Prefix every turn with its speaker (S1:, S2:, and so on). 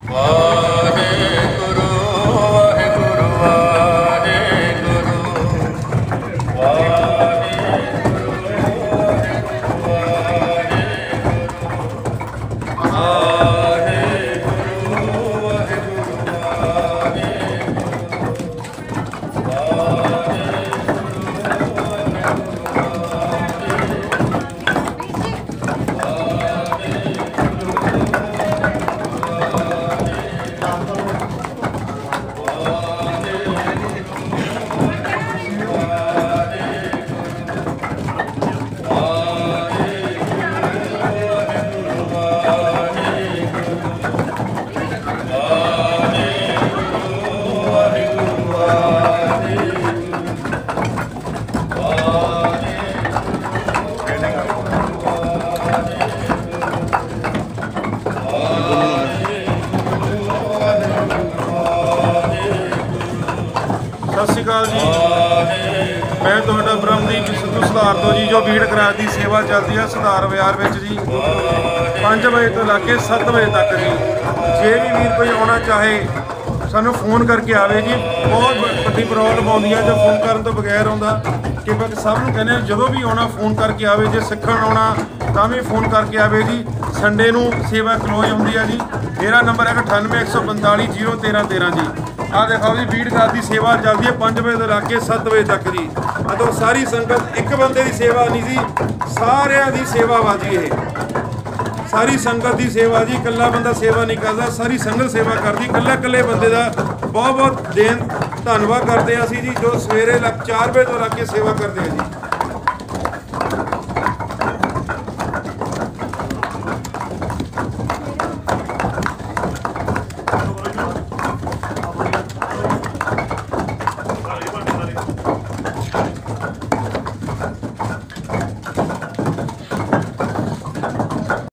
S1: ਵਾਹਿਗੁਰੂ ਵਾਹਿਗੁਰੂ ਵਾਹਿਗੁਰੂ
S2: सत श्री अकाल जी। मैं तुहाडा ब्रह्मदीप सिद्धू सुधार तो जी। जो भीड़ करा की सेवा चलती है सुधार बाजार में जी 5 बजे तो लैके 7 बजे तक जी। जे भी वीर कोई आना चाहे सानू फोन करके आवे जी। बहुत बड़ी प्रॉब्लम आती है जो फोन करने तो बगैर आता कि सब नूं कहने जो भी आना फोन करके आवे। जे सिखण आना तां भी फोन करके आवे जी। संडे नूं सेवा क्लोज होंदी है जी। मेरा नंबर है 98 145 013 13 जी। आ देखो जी भीड़ घाट की सेवा चलती है 5 बजे तो लैके 7 बजे तक जी। मतलब सारी संगत एक बंदे की सेवा नहीं जी, सारिਆਂ की सेवा वा जी। ये सारी संगत की सेवा जी। कल्ला बंदा सेवा नहीं करता, सारी संगत सेवा करती। कल्ले कल्ले बंदे का बहुत बहुत देन धन्नवाद करते हैं असी जी, जो सवेरे 4 बजे तो लग के सेवा करते हैं जी।